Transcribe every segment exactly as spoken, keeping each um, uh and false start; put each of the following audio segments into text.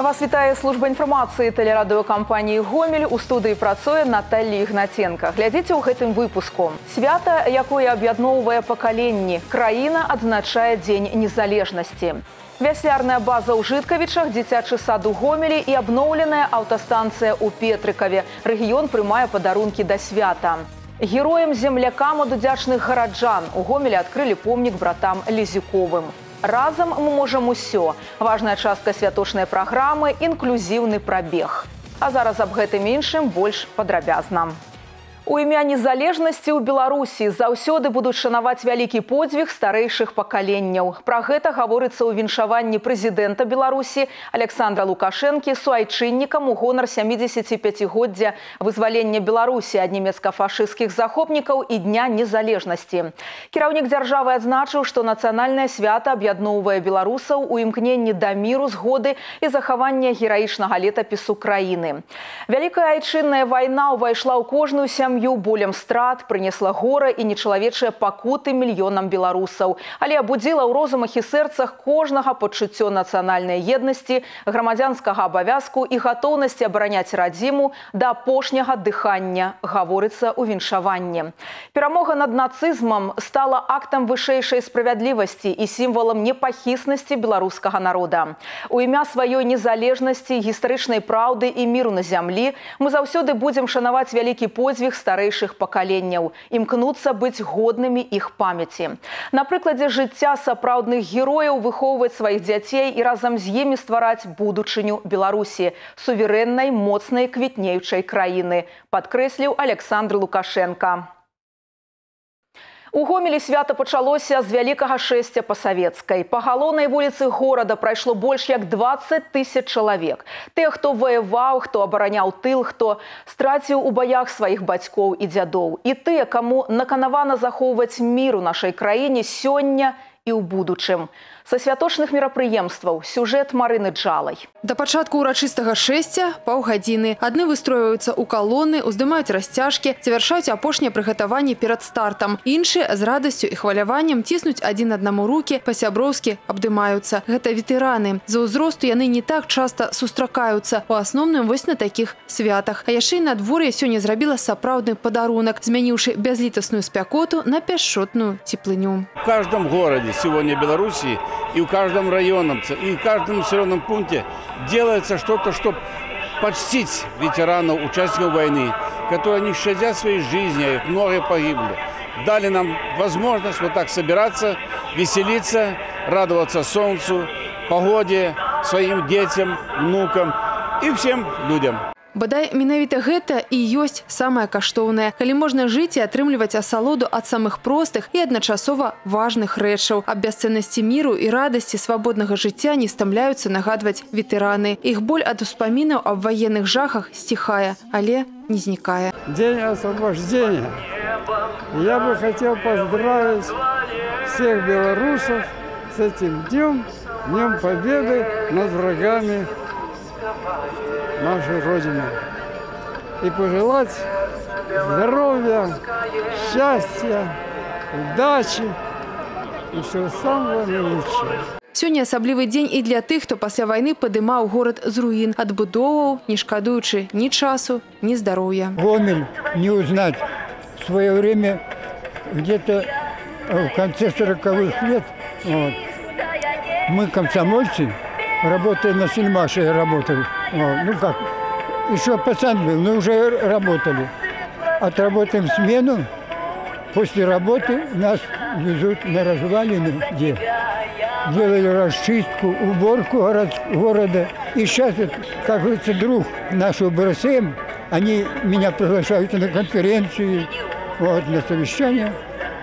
Вас вітае служба інфармацыі тэлерадыёкампаніі «Гомель». У студыі працуе Наталья Ігнаценка. Глядзіце ў гэтым выпуску. Свята, якое аб'ядноўвае пакаленні. Краіна адзначае Дзень незалежнасці. Вяслярная база ў Жыткавічах, дзіцячы сад у Гомелі і абноўленая аўтастанцыя ў Петрыкаве. Рэгіён прымае падарункі да свята. Героям-землякам ад удзячных гараджан у Гомелі адкрылі помнік братам Лізюковым. Разам мы можам усё. Важная частка святочнай праграмы – інклюзіўны прабег. А зараз аб гэтым іншым больш падрабязна. У імя незалежнасці ў Беларусі заўсёды будуць шанаваць вялікі подзвіг старэйшых пакаленняў. Пра гэта гаворыцца ў віншаванні прэзідэнта Беларусі Александра Лукашэнкі суайчыннікам у гонар сямідзесяціпяцігоддзя вызвалення Беларусі ад нямецка-фашысцкіх захопнікаў і Дня незалежнасці. Кіраўнік дзяржавы адзначыў, што нацыянальнае свята аб'ядноўвае беларусаў у імкненні да міру, згоды і захавання гераічнага летапісу краіны. Вялікая айчынная вайна ўвайшла ў кожную сям'ю, болем страт, прынесла гора і нечалавечыя пакуты мільёнам беларусаў, але абудзіла ў розумах і сэрцах кожнага пачуццё нацыянальнай еднасці, грамадзянскага абавязку і гатоўнасці абараняць радзіму да апошняга дыхання, гаворыцца ў віншаванні. Перамога над нацызмам стала актам вышэйшай справядлівасці і сімвалам непахіснасці беларускага народа. У імя сваёй незалежнасці, гістарычнай праўды і міру на зямлі мы заўсёды будзем шанаваць вялікі подзвіг старэйшых пакаленняў, імкнуцца быць годнымі іх памяці. На прыкладзе жыцця сапраўдных герояў выхоўваць сваіх дзяцей і разам з імі ствараць будучыню Беларусі, суверэннай, моцнай, квітнеючай краіны, падкрэсліў Александр Лукашенка. У Гомелі свята пачалося з вялікага шэсця па савецкай. Па галоўнай вуліцы горада прайшло больш як дваццаць тысяч чалавек. Тыя, хто ваяваў, хто абараняў тыл, хто страціў у баях сваіх бацькоў і дзядоў. І тыя, каму наканавана захоўваць мір у нашай краіне сёння і ў будучым. Са святочных мерапрыемстваў сюжэт Марыны Джалай. Да пачатку ўрачыстага шэсця паўгадзіны. Адны выстройваюцца ў калоны, уздымаюць расцяжкі, завяршаюць апошнія прыгатаванні перад стартам. Іншыя з радасцю і хваляваннем ціснуць адзін аднаму рукі, па-сяброўскі абдымаюцца. Гэта ветэраны. За ўзросту яны не так часта сустракаюцца. У асноўным вось на такіх святах. А яшчэ і надвор'е сёння зрабіла сапраўдны падарунак, змяніўшы бязлітасную спякоту на пяшчотную цеплыню. В каждом городе сегодня Беларуси и в каждом районном, и в каждом населенном пункте делается что-то, чтобы почтить ветеранов, участников войны, которые, не щадя своей жизни, многие погибли. Дали нам возможность вот так собираться, веселиться, радоваться солнцу, погоде, своим детям, внукам и всем людям. Бадай, менавіта гэта і ёсць самае каштоўнае, калі можна жыць і атрымліваць асалоду ад самых простых і адначасова важных рэчаў. Аб бясцэннасці міру і радасці свабоднага жыцця не стамляюцца нагадваць ветэраны. Іх боль ад успамінаў аб ваенных жахах сціхае, але не знікае. День освобождения. Я бы хотел поздравить всех белорусов с этим днем, Днем Победы над врагами нашей Родины. И пожелать здоровья, счастья, удачи и всего самого наилучшего. Сёння асаблівы дзень і для тых, хто пасля вайны падымаў горад з руін, адбудоўваў, не шкадуючы ні часу, ні здароўя. Гомель не узнать. В свое время, где-то в конце сороковых лет, вот, мы, комсомольцы, работая на Сельмаше, работали. Ну как, еще пацан был, но уже работали. Отработаем смену, после работы нас везут на развалины, где делали расчистку, уборку город, города. И сейчас, как говорится, друг нашего БРСМ, они меня приглашают на конференцию, вот, на совещание.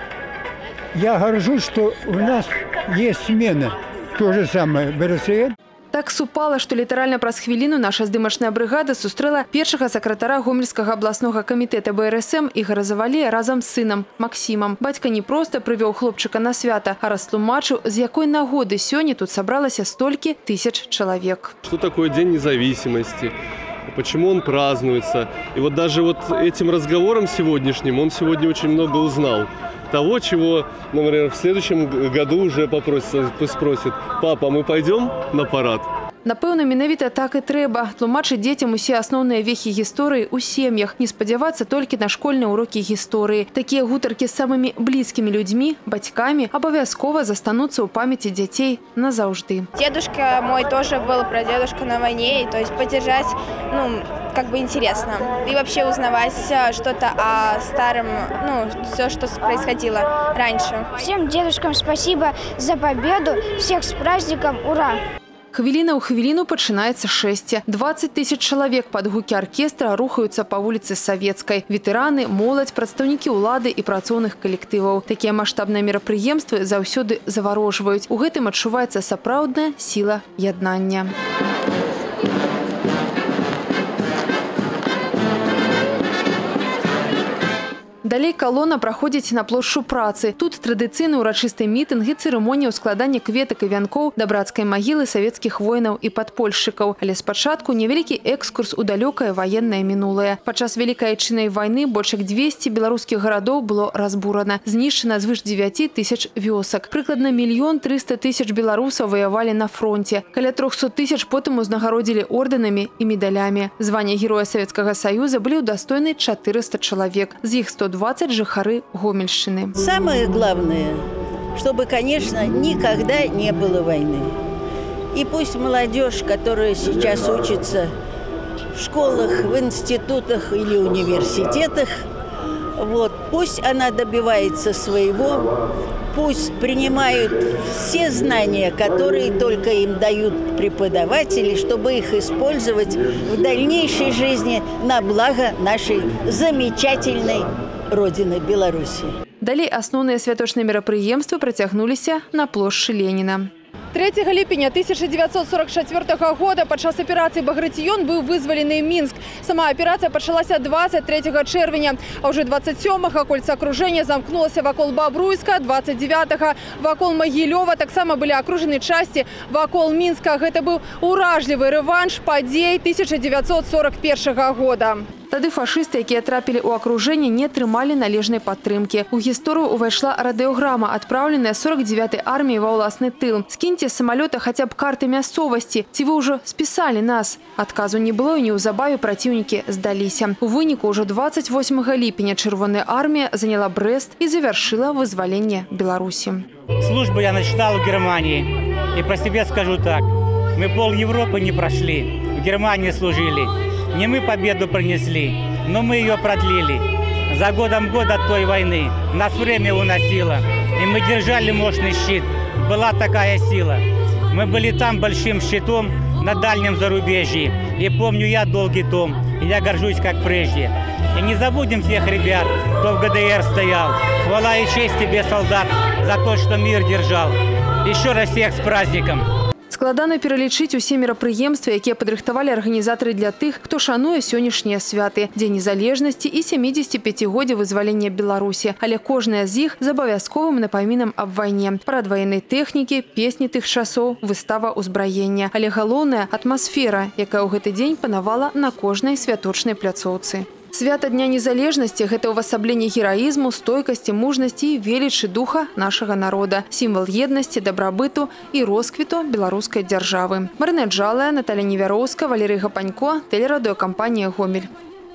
Я горжусь, что у нас есть смена. То же самое БРСМ. Так супала, што літаральна праз хвіліну наша здымачная брыгада сустрэла першага сакратара гомельскага абласнога камітэта БРСМ Ігора Завалея разам з сынам Максімам. Бацька не проста прывёў хлопчыка на свята, а растлумачыў, з якой нагоды сёння тут сабралася столькі тысяч чалавек. Что такое День независимости? Почему он празднуется? И вот даже вот этим разговором сегодняшним он сегодня очень много узнал. Того, чего, например, в следующем году уже попросит, спросит: папа, мы пойдем на парад? Напэўна, менавіта так і трэба. Тлумачыць дзецям усе асноўныя вехі гісторыі ў сем'ях, не спадзявацца толькі на школьныя урокі гісторыі. Такія гутаркі з самымі блізкімі людзьмі, бацькамі абавязкова застануцца ў памяці дзяцей назаўжды. Дедушка мой тоже был про дедушку на войне, и, то есть поддержать, ну, как бы интересно. И вообще узнавать что-то о старом, ну, все, что происходило раньше. Всем дедушкам спасибо за победу, всех с праздником, ура! Хвіліна ў хвіліну пачынаецца шэсце. дваццаць тысяч чалавек пад гукі аркестра рухаюцца па вуліцы Савецкай. Ветэраны, моладзь, прадстаўнікі ўлады і працоўных калектываў. Такія маштабныя мерапрыемствы заўсёды заварожваюць. У гэтым адчуваецца сапраўдная сіла яднання. Далей калона праходзіць на плошчу працы. Тут традыцыйны ўрачысты мітынг і цырымонія ўскладання кветак і вянкоў да брацкай магілы савецкіх воінаў і падпольшчыкаў. Але спачатку невялікі экскурс у далёкае ваеннае мінулае. Падчас Вялікай Айчыннай вайны больш як дзвесце беларускіх гарадоў было разбурана. Знішчана звыш дзевяці тысяч вёсак. Прыкладна мільён трыста тысяч беларусаў ваявалі на фронте. Каля трохсот тысяч потым узнагародзілі ордэнамі і медалямі. Звання Героя Савецкага Саюза былі ўдастойны чатырыста чалавек. З іх сто двадцать жыхары Гомельшчыны. Самое главное, чтобы, конечно, никогда не было войны. И пусть молодежь, которая сейчас учится в школах, в институтах или университетах, вот, пусть она добивается своего, пусть принимают все знания, которые только им дают преподаватели, чтобы их использовать в дальнейшей жизни на благо нашей замечательной Родины Беларуси. Далей асноўныя святочныя мерапрыемствы працягнуліся на плошчы Леніна. трэцяга ліпеня тысяча дзевяцьсот сорок чацвёртага года падчас аперацыі «Баграцыён» быў вызвалены Мінск. Сама аперацыя пачалася дваццаць трэцяга чэрвеня, а ўжо дваццаць сёмага кольца акружэння замкнулася вакол Бабруйска, дваццаць дзевятага вакол Магілёва, таксама былі акружаны часці вакол Мінска. Гэта быў уражлівы рэванш падзей тысяча дзевяцьсот сорок першага года. Тады фашысты, якія трапілі ў акружэнне, не атрымалі належнай падтрымкі. У гісторыю ўвайшла радыёграма, адпраўленая сорок дзевятай арміяй ва ўласны тыл. Скіньце з самалёта хаця б карты мясцовасці, ці вы ўжо спісалі нас? Адказу не было, і неўзабаве праціўнікі здаліся. У выніку ўжо дваццаць восьмага ліпеня чырвоная армія заняла Брэст і завяршыла вызваленне Беларусі. Службу я начинал в Германии. И про себя скажу так. Мы пол Европы не прошли, в Германии служили. Не мы победу принесли, но мы ее продлили. За годом год от той войны нас время уносило, и мы держали мощный щит. Была такая сила. Мы были там большим щитом на дальнем зарубежье. И помню я долгий том, и я горжусь как прежде. И не забудем тех ребят, кто в ГДР стоял. Хвала и честь тебе, солдат, за то, что мир держал. Еще раз всех с праздником. Складана пералічыць усе мерапрыемствы, якія падрыхтавалі арганізатары для тых, хто шануе сённяшнія святы, Дзень незалежнасці і сямідзесяціпяцігоддзе вызвалення Беларусі. Але кожная з іх з абавязковым напамінам аб вайне. Парад ваеннай тэхнікі, песні тых часоў, выстава ўзбраення. Але галоўная атмасфера, якая ў гэты дзень панавала на кожнай святочнай пляцоўцы. Свята Дня незалежнасці – гэта ўвасабленне гераізму, стойкасці, мужнасці і велічы духа нашага народа, сімвал еднасці, дабрабыту і росквіту беларускай дзяржавы. Марына Джалая, Наталя Невяроўска, Валерый Гапанько, тэлерадыёкампанія «Гомель».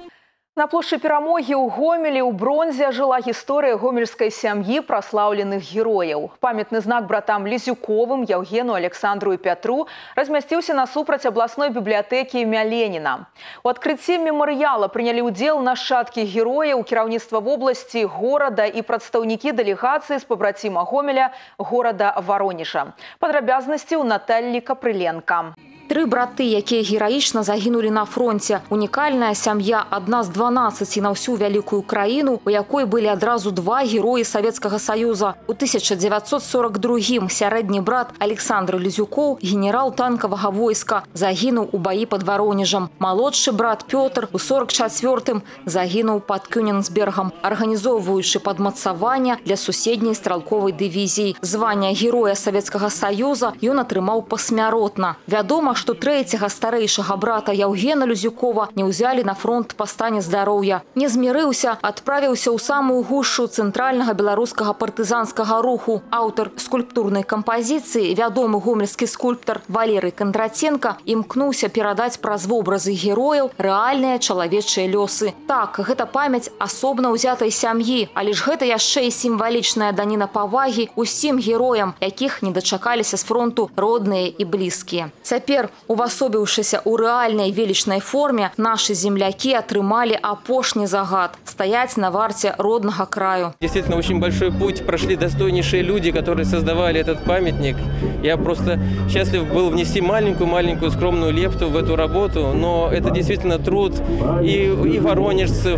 На плошчы Перамогі ў Гомелі ў бронзе жыла гісторыя гомельскай сям'і праслаўленых герояў. Памятны знак братам Лізюковым, Яўгену, Александру і Пятру размясціўся насупраць абласной бібліятэкі імя Леніна. У адкрыцці мемарыяла прынялі ўдзел нашчадкі герояў, кіраўніцтва вобласці, горада і прадстаўнікі дэлегацыі з пабраціма Гомеля горада Варонежа. Падрабязнасці ў Наталлі Капрыленка. Тры браты, якія гераічна загінулі на фронте. Унікальная сям'я, адна з дванаццаці на ўсю вялікую краіну, у якой былі адразу два героі Савецкага Саюза. У тысяча дзевяцьсот сорок другім сярэдні брат Александр Лізюкоў, генерал танкавага войска, загінуў у баі пад Варонежам. Малодшы брат Пётр у сорок чацвёртым загінуў пад Кёнігсбергам, арганізоўваючы падмацавання для суседняй стралковай дывізіі. Звання героя Савецкага Саюза ён атрымаў пасмяротна. Вядома, Вядома, што трэцяга старэйшага брата Яўгена Люзюкова не ўзялі на фронт па стане здароўя. Не змірыўся, адправіўся ў самую гушчу цэнтральнага беларускага партызанскага руху. Аўтар скульптурнай кампазіцыі, вядомы гомельскі скульптар Валерый Кондраценко, імкнуўся перадаць праз вобразы герояў рэальныя чалавечыя лёсы. Так, гэта памяць асобна ўзятай сям'і, але ж гэта яшчэ і сімвалічная даніна павагі усім героям, якіх не дачакаліся з фронту родныя і блізкія. Цяпер, увасобіўшыся ў рэальнай велічнай форме, нашы землякі атрымалі апошні загад – стаяць на варте роднага краю. Действительно, очень большой путь прошли достойнейшие люди, которые создавали этот памятник. Я просто счастлив был внести маленькую-маленькую скромную лепту в эту работу, но это действительно труд и, и воронежцев,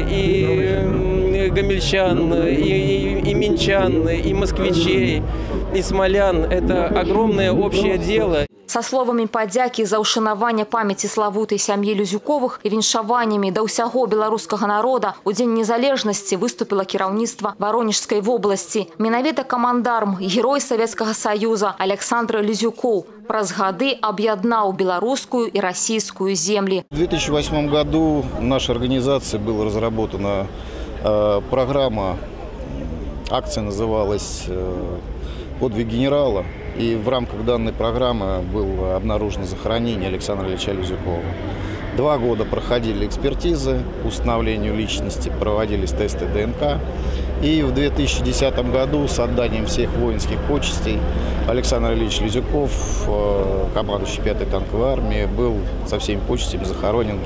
и гомельчан, и, и, и минчан, и москвичей, и смолян. Это огромное общее дело. Са словамі падзякі за ўшанаванне памяці славутай сям'і Люзюковых і віншаваннямі да ўсяго беларускага народа у Дзень незалежнасці выступіла кіраўніцтва Воронежскай вобласці. Менавіта камандарм, герой Савецкага Саюза Александр Люзюков праз гады аб'яднаў беларускую и российскую земли. В две тысячи восьмом году в нашей организации была разработана э, программа, акция называлась э, «Подвиг генерала». И в рамках данной программы было обнаружено захоронение Александра Ильича Люзюкова. Два года проходили экспертизы по установлению личности, проводились тесты ДНК. И в две тысячи десятом году с отданием всех воинских почестей Александр Ильич Люзюков, командующий пятой танковой армии, был со всеми почестями захоронен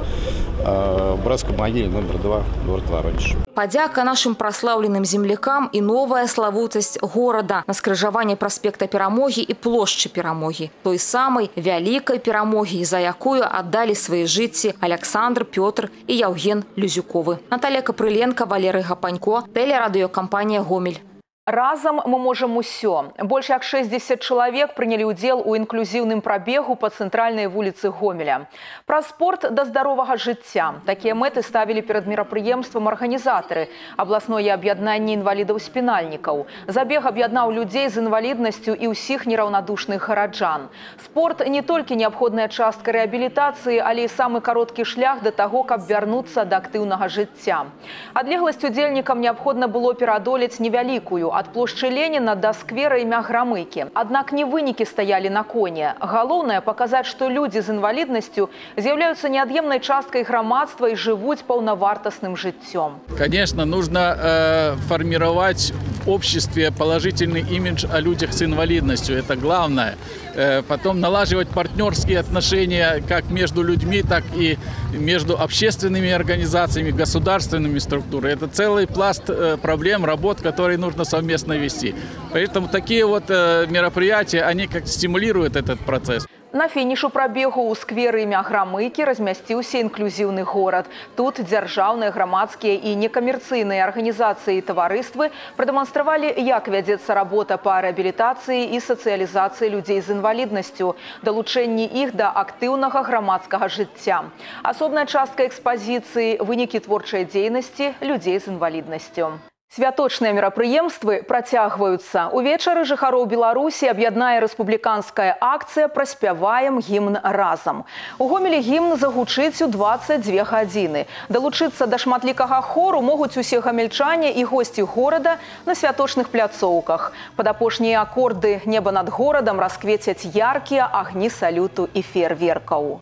в братской могиле номер два, город Воронеж. Падзяка нашим прославленным землякам и новая славутость города на скрыжаванні проспекта Перамоги и площади Перамоги. Той самой великой Перамоги, за якую отдали свои житті Александр, Петр и Яўген Люзюковы. Наталья Капрыленко, Валерий Гапанько, телерадиокомпания «Гомель». Разом мы можем усё. Больше як шестьдесят человек приняли удел у инклюзивным пробегу по центральной улице Гомеля. Про спорт до здорового життя. Такие мэты ставили перед мероприемством организаторы. Областное объединение инвалидов-спинальников. Забег объединял людей с инвалидностью и усіх неравнодушных городжан. Спорт не только необходная частка реабилитации, але и самый короткий шлях до того, как вернуться до активного життя. Одлеглость удельникам необходимо было переодолеть невеликую от площади Ленина до сквера имя Громыки. Однако не вынікі стояли на коне. Галоўнае показать, что люди с инвалидностью являются неотъемной часткой громадства и живут полновартостным життем. Конечно, нужно э, формировать в обществе положительный имидж о людях с инвалидностью. Это главное. Э, потом налаживать партнерские отношения как между людьми, так и между общественными организациями, государственными структурами. Это целый пласт э, проблем, работ, которые нужно совместно вести. Поэтому такие вот э, мероприятия, они как стимулируют этот процесс. На фінішу прабегу ў скверы імя Громыкі размясціўся інклюзіўны горад. Тут дзяржаўныя, грамадскія і некамерцыйныя арганізацыі і таварыствы прадэманстравалі, як вядзецца работа па рэабілітацыі і сацыялізацыі людзей з інваліднасцю, далучэнні іх да актыўнага грамадскага жыцця. Асобная частка экспазіцыі – вынікі творчай дзейнасці людзей з інваліднасцю. Святочныя мерапрыемствы працягваюцца. Увечары жыхароў Беларусі аб'яднае рэспубліканская акцыя «Праспяваем гімн разам». У Гомелі гімн загучыць у дваццаць дзве гадзіны. Далучыцца да шматлікага хору могуць усе гамельчане і госці горада на святочных пляцоўках. Пад апошнія акорды неба над горадам расквецяць яркія агні салюту і феерверкаў.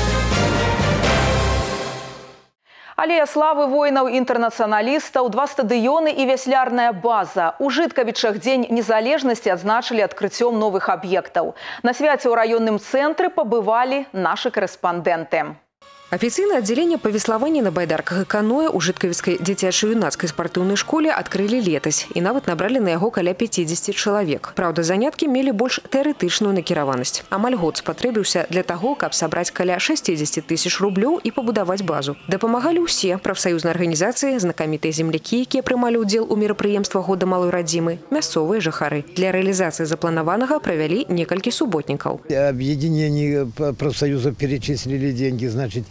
Алея славы воинов-интернационалистов, два стадионы и вяслярная база. У Житковичах День незалежности отзначили открытием новых объектов. На святе у районном центре побывали наши корреспонденты. Официальное отделение по веславанию на байдарках и каноэ у Житковицкой дзіцяча-юнацкай спартыўнай школе открыли летась и нават набрали на яго каля пятидесяти человек. Правда, занятки имели больш тэарэтычную накіраванасць. Амаль год спатрэбіўся для того, каб сабраць каля шестидесяти тысяч рублёў и побудовать базу. Дапамагалі ўсе прафсаюзныя арганізацыі, знакамітыя землякі, якія прымалі ўдзел у мерапрыемствах года малой радзімы, мясцовыя жыхары. Для реализации запланаванага провели некалькі субботников. Объединение профсоюзов перечислили деньги, значит,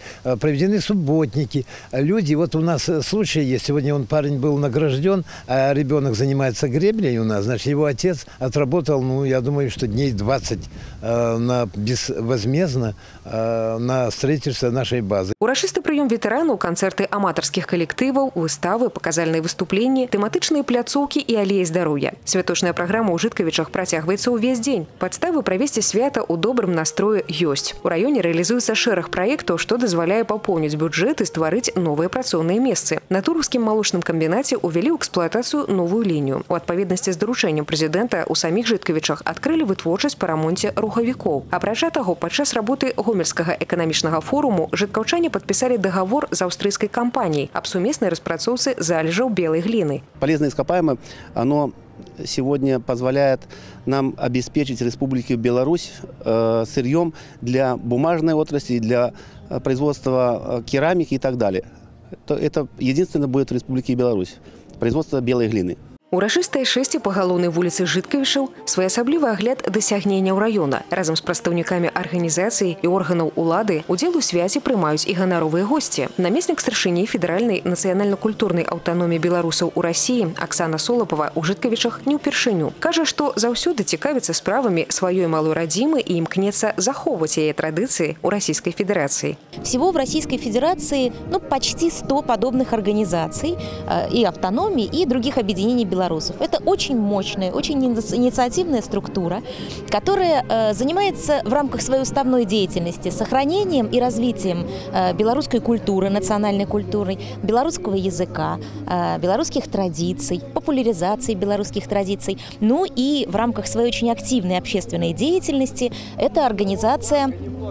проведены субботники. Люди, вот у нас случай есть, сегодня он парень был награжден, а ребенок занимается греблей у нас, значит, его отец отработал, ну, я думаю, что дней двадцать э, на безвозмездно э, на строительство нашей базы. Урачысты прыём ветэранаў, канцэрты аматарскіх калектываў, выставы, паказальныя выступленні, тэматычныя пляцоўкі і алеі здароўя. Святочная праграма ў Жыткавічах працягваецца ўвесь дзень. Падставы правесці свята ў добрым настроі ёсць. У раёне рэалізуецца шэраг праектаў, што дазваляе папоўніць бюджэт і стварыць новыя працоўныя месцы. На Тураўскім малочным камбінаце ўвялі ў эксплуатацыю новую лінію. У адпаведнасці з даручэннем прэзідэнта у саміх Жыткавічах адкрылі вытворчасць па рамонце рухавікоў. Апрача таго, падчас работы гомельскага эканамічнага форуму жыткаўчане подписали договор с австрийской компанией об суместной распрацоўцы залежаў белой глины. Полезное ископаемое, оно сегодня позволяет нам обеспечить Республике Беларусь э, сырьем для бумажной отрасли, для производства керамики и так далее. Это, это единственное будет в Республике Беларусь. Производство белой глины. Урачыстыя шэсці па галоўнай вуліцы Жыткавічаў своеасаблівы агляд дасягненняў раёна. Разам з прадстаўнікамі арганізацый і органаў улады удзел у свяце прымаюць і ганаровыя госці. Намеснік старшыні федэральнай нацыянальна-культурнай аўтаноміі беларусаў у Расіі Аксана Солапова ў Жыткавічах не ўпершыню. Кажа, што заўсёды цікавіцца справамі сваёй малой радзімы і імкнецца захоўваць яе традыцыі ў Расійскай Федерации. Всего в Российской Федерации ну, почти сто подобных организаций э, и автономий, и других объединений белорусов. Это очень мощная, очень инициативная структура, которая э, занимается в рамках своей уставной деятельности сохранением и развитием э, белорусской культуры, национальной культуры, белорусского языка, э, белорусских традиций, популяризации белорусских традиций. Ну и в рамках своей очень активной общественной деятельности эта организация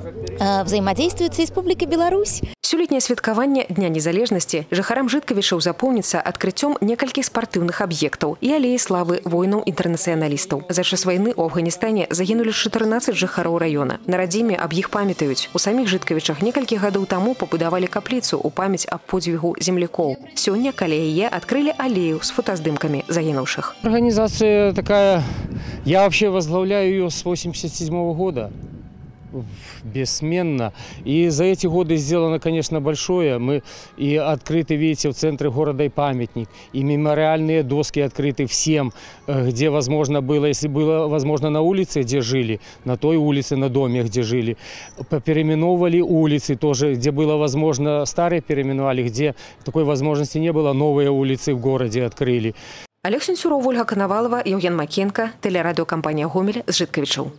э, взаимодействует с Республикой Беларусь. Сёлетняе святкаванне Дня незалежнасці жыхарам Жыткавічаў запомніцца адкрыццём некалькіх спартыўных аб'ектаў і алеі славы воінаў-інтэрнацыяналістаў. За час вайны ў Афганістане загінулі чатырнаццаць жыхароў раёна. На радзіме аб іх памятаюць. У саміх Жыткавічах некалькі гадоў таму пабудавалі капліцу ў памяць аб подзвігу землякоў. Сёння каля яе адкрылі алею з фотаздымкамі загінуўшых. Организация такая, я вообще возглавляю ее с восемьдесят седьмого года. Бессменно. И за эти годы сделано, конечно, большое. Мы и открыты, видите, в центре города и памятник, и мемориальные доски открыты всем, где возможно было, если было возможно на улице, где жили, на той улице, на доме, где жили. Переименовывали улицы тоже, где было возможно, старые переименовали, где такой возможности не было, новые улицы в городе открыли. Олег Сенцюров, Ольга Коновалова, Евген Макенко, телерадиокомпания «Гомель» з Жыткавічаў.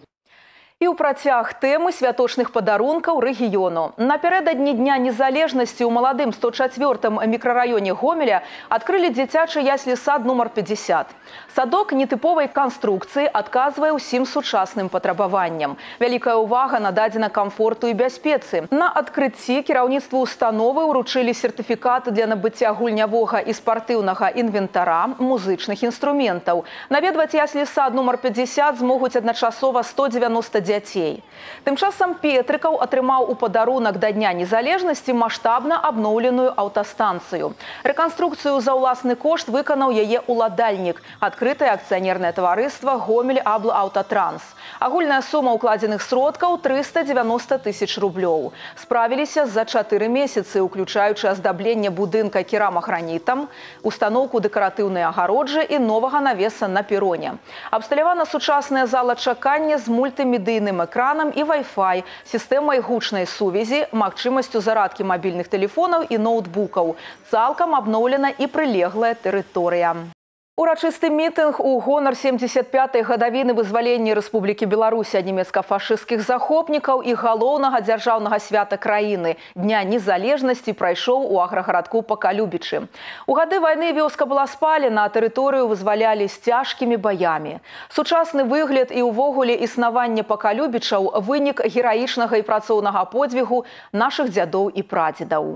І ў працяг тэмы святочных падарункаў рэгіёну. Напярэдадні Дня незалежнасці ў маладым сто чацвёртым мікрараёне Гомеля адкрылі дзіцячы яслі-сад нумар пятьдесят. Садок нетыповай канструкцыі адказвае ўсім сучасным патрабаванням. Вялікая ўвага нададзена камфорту і бяспецы. На адкрыцці кіраўніцтву установы ўручылі сертыфікаты для набыцця гульнявога і спартыўнага інвентара, музычных інструментаў. Наведваць яслі-сад нумар пятьдесят змогуць адначасова сто дзевяноста дзяцей. Тым часам Петрыкаў атрымаў у падарунак да Дня незалежнасці маштабна абноўленую аўтастанцыю. Рэканструкцыю за ўласны кошт выканаў яе уладальнік, адкрытае акцыянернае таварыства «Гомель Аблаўтатранс». Агульная сума ўкладзеных сродкаў трыста дзевяноста тысяч рублёў. Справіліся за чатыры месяцы, уключаючы аздабленне будынка керамагранітам, устаноўку дэкаратыўнай агароджы і новага навеса на пероне. Абсталявана сучасная зала чакання з мультымедыйным экранам і Wi-Fi, сістэмай гучнай сувязі, магчымасцю зарадкі мабільных тэлефонаў і ноутбукаў. Цалкам абноўлена і прылеглая тэрыторыя. Урачысты мітынг у гонар семьдесят пятай гадавіны вызвалення Рэспублікі Беларусь ад нямецка-фашысцкіх захопнікаў і галоўнага дзяржаўнага свята краіны Дня незалежнасці прайшоў у аграгарадку Пакалюбічы. У гады вайны вёска была спалена, а тэрыторыю вызвалялі з цяжкімі баямі. Сучасны выгляд і ўвогуле існаванне Пакалюбічаў – вынік гераічнага і працоўнага подзвігу нашых дзядоў і прадзедаў.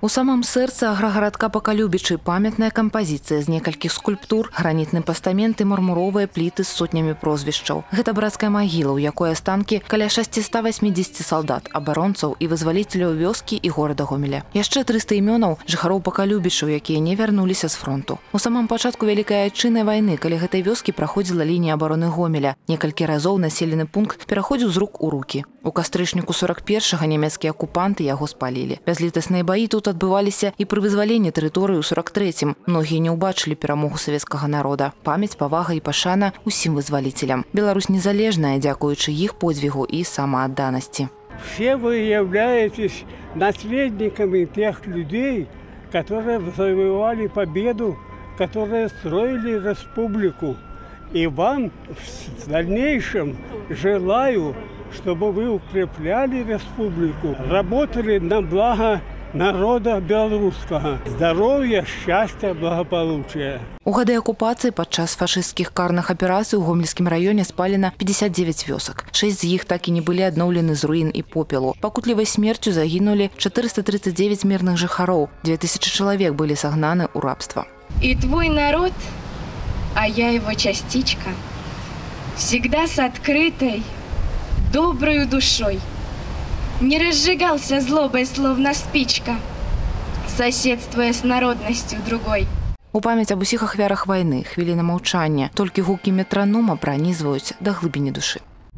У самом сэрцы аграгарадка Пакалюбічы памятная кампазіцыя з некалькіх скульптур, гранітны пастамент і мармуровыя пліты з сотнямі прозвішчаў. Гэта брацкая магіла, у якой астанкі каля шасціста васьмідзесяці салдат, абаронцаў і вызваліцеляў вёскі і горада Гомеля. Яшчэ трыста імёнаў жыхароў Пакалюбічаў, якія не вярнуліся з фронту. У самом пачатку Вялікай Айчыннай вайны каля гэтай вёскі праходзіла лінія абароны Гомеля. Некалькі разоў населены пункт пераходзіў з рук у рукі. У кастрычніку сорок першага нямецкія акупанты яго спалілі. Бязлітасныя баі тут адбываліся і пры вызваленні тэрыторыі ў сорок трэцім. Многія не ўбачылі перамогу савецкага народа. Памяць, павага і пашана усім вызваліцелям. Беларусь незалежная, дзякуючы іх подзвігу і самаадданасці. Все вы являетесь наследниками тех людей, которые завоевали победу, которые строили республику. И вам в дальнейшем желаю, чтобы вы укрепляли республику, работали на благо народа белорусского. Здоровья, счастья, благополучия. У гады акупацыі падчас фашысцкіх карных аперацый у Гомельскім раёне спалена пятьдесят девять вёсак. Шесть з іх так і не былі адноўлены з руін і попелу. Пакутлівай смерцю загінулі четыреста тридцать девять мирных жыхароў. две тысячи чалавек былі сагнаны ў рабства. И твой народ, а я его частичка, всегда с открытой, доброй душой, не разжигался злобой, словно спичка, соседствуя с народностью другой. У памяць аб усіх ахвярах вайны хвіліна маўчання, толькі гукі метранома пранізваюць да глыбіні душы.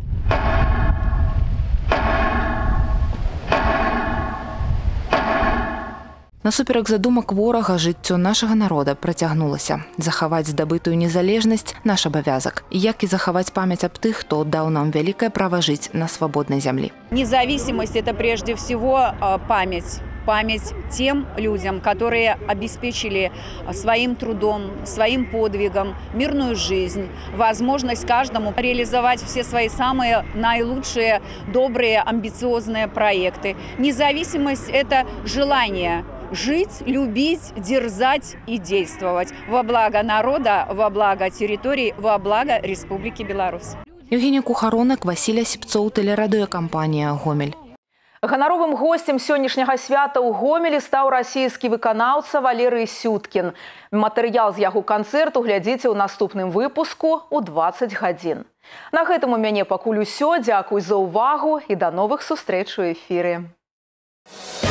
Насуперак задумак ворага жыццё нашага народа працягнулася. Захаваць здабытую незалежнасць – наш абавязак. Як і захаваць памяць аб тых, хто даў нам вялікае права жыць на свабоднай зямлі. Независимость – это прежде всего память. Память тем людям, которые обеспечили своим трудом, своим подвигом мирную жизнь, возможность каждому реализовать все свои самые наилучшие, добрые, амбициозные проекты. Независимость – это желание жить, любить, дерзать и действовать во благо народа, во благо территории, во благо Республики Беларусь. Евгения Кухаронок, Василий Сипцоў, телерадиокомпания «Гомель». Ганаровым гостем сённяшняга свята ў Гомелі стаў расійскі выканаўца Валерый Сюткін. Матэрыял з яго канцэрту глядзіце ў наступным выпуску ў дваццаць гадзін. На гэтым у мяне пакуль усё. Дзякуй за ўвагу і да новых сустрэч у эфіры.